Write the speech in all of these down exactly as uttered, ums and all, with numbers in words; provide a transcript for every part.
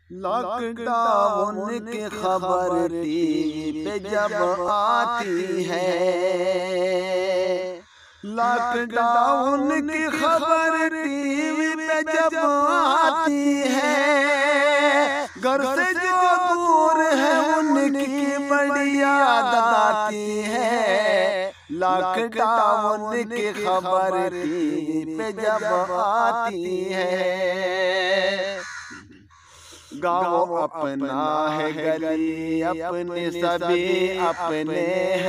Lockdown की खबर TV पे जब आती है, लॉकडाउन की खबर टीवी पे जब आती है, घर से जो दूर है उनकी बड़ी याद आती है। लॉकडाउन की खबर टीवी पे जब आती है, गाँव अपना है, गली अपने सभी अपने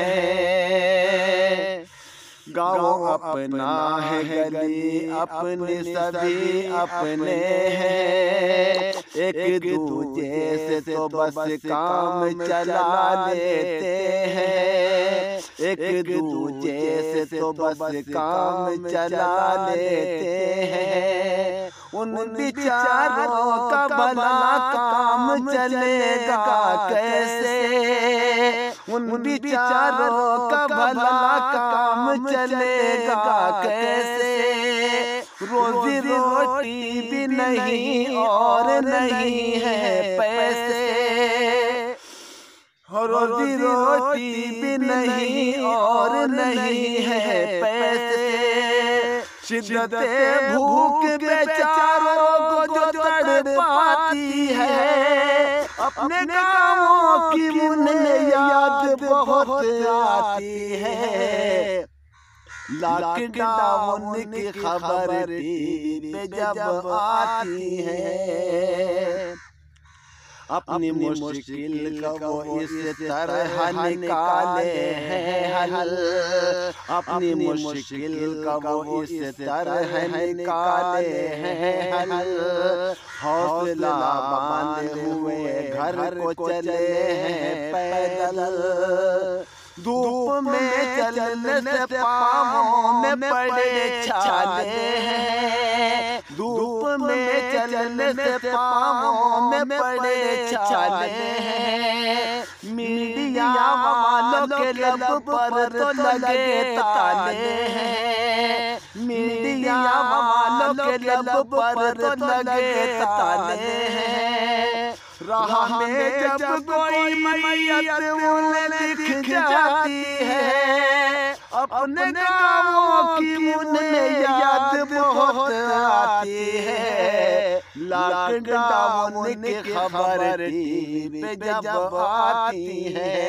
हैं। गाँव अपना है, गली अपने सभी अपने हैं। एक दूजे से तो बस काम चला लेते हैं, एक दूजे से तो बस काम चला लेते हैं। उन बिचारों का भला काम चलेगा कैसे, उन बिचारों का भला काम चलेगा कैसे। रोजी रोटी भी नहीं और नहीं है पैसे, रोजी रोटी भी नहीं और नहीं है पैसे। शिद्दते भूख बेचारों को जो तड़पाती है, अपने गाँवों की उन्हें याद बहुत आती है। लॉकडाउन की खबर टीवी पे जब आती है, अपनी मुश्किल का वो इस तरह निकाले हैं हल, अपनी मुश्किल का वो इस तरह निकाले हैं हल। हौसला बांधे हुए घर को चले हैं पैदल, धूप में चलने से पाँवों में पड़े छाले हैं, धूप में चलने से पाँवों में पड़े छाले हैं। मीडिया वालों के लब पर तो लगे ताले हैं, मीडिया वालों के लब पर तो लगे ताले हैं। राह में जब कोई मैयत उन्हें दिख जाती है, अपने गाँवों की उन्हें याद बहुत आती है। लॉकडाउन की खबर टीवी पे जब आती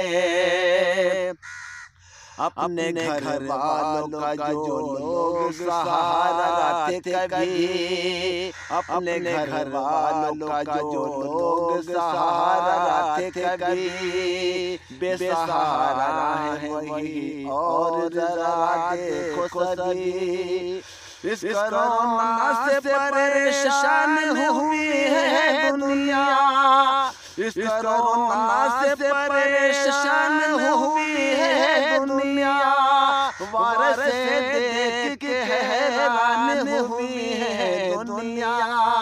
है, अपने घर वालों का जो लोग सहारा थे कभी, अपने घर वालों का जो लोग सहारा थे कभी, बेसहारा है वही और जरा देखो सभी। इस कोरोना से परेशान हुई है दुनिया, इस कोरोना से परेशान हुई है दुनिया। वायरस देख के हैरान हुई है दुनिया,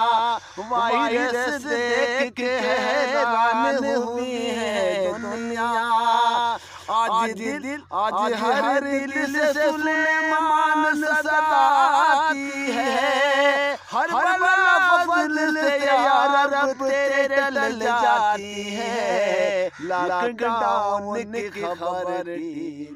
वायरस देख के हैरान हुई है दुनिया। आज दिल आज हर दिल से सुलेमान सदा आती है, हर बला फजल से या रब तेरे टल जाती है। लॉकडाउन की खबर